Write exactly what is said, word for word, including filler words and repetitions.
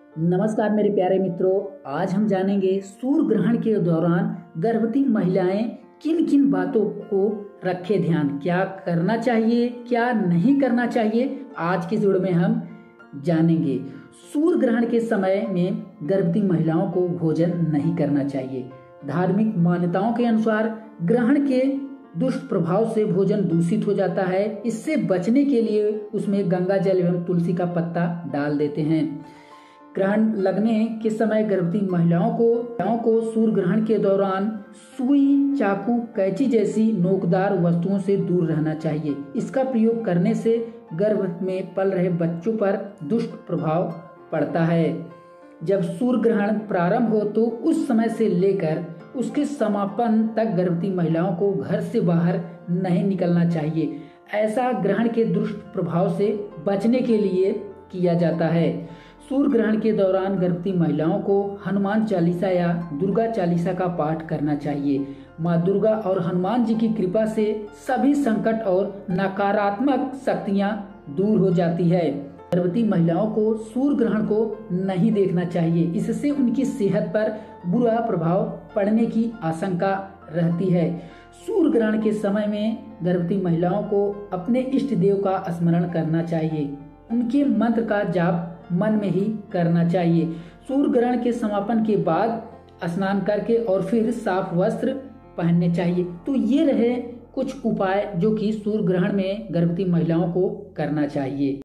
नमस्कार मेरे प्यारे मित्रों, आज हम जानेंगे सूर्य ग्रहण के दौरान गर्भवती महिलाएं किन किन बातों को रखे ध्यान, क्या करना चाहिए क्या नहीं करना चाहिए। आज के वीडियो में हम जानेंगे। सूर्य ग्रहण के समय में गर्भवती महिलाओं को भोजन नहीं करना चाहिए। धार्मिक मान्यताओं के अनुसार ग्रहण के दुष्ट प्रभाव से भोजन दूषित हो जाता है। इससे बचने के लिए उसमें गंगा जल एवं तुलसी का पत्ता डाल देते हैं। ग्रहण लगने के समय गर्भवती महिलाओं को महिलाओं को सूर्य ग्रहण के दौरान सुई, चाकू, कैंची जैसी नोकदार वस्तुओं से दूर रहना चाहिए। इसका प्रयोग करने से गर्भ में पल रहे बच्चों पर दुष्ट प्रभाव पड़ता है। जब सूर्य ग्रहण प्रारंभ हो तो उस समय से लेकर उसके समापन तक गर्भवती महिलाओं को घर से बाहर नहीं निकलना चाहिए। ऐसा ग्रहण के दुष्ट प्रभाव से बचने के लिए किया जाता है। सूर्य ग्रहण के दौरान गर्भवती महिलाओं को हनुमान चालीसा या दुर्गा चालीसा का पाठ करना चाहिए। माँ दुर्गा और हनुमान जी की कृपा से सभी संकट और नकारात्मक शक्तियाँ दूर हो जाती है। गर्भवती महिलाओं को सूर्य ग्रहण को नहीं देखना चाहिए, इससे उनकी सेहत पर बुरा प्रभाव पड़ने की आशंका रहती है। सूर्य ग्रहण के समय में गर्भवती महिलाओं को अपने इष्ट देव का स्मरण करना चाहिए। उनके मंत्र का जाप मन में ही करना चाहिए। सूर्य ग्रहण के समापन के बाद स्नान करके और फिर साफ वस्त्र पहनने चाहिए। तो ये रहे कुछ उपाय जो कि सूर्य ग्रहण में गर्भवती महिलाओं को करना चाहिए।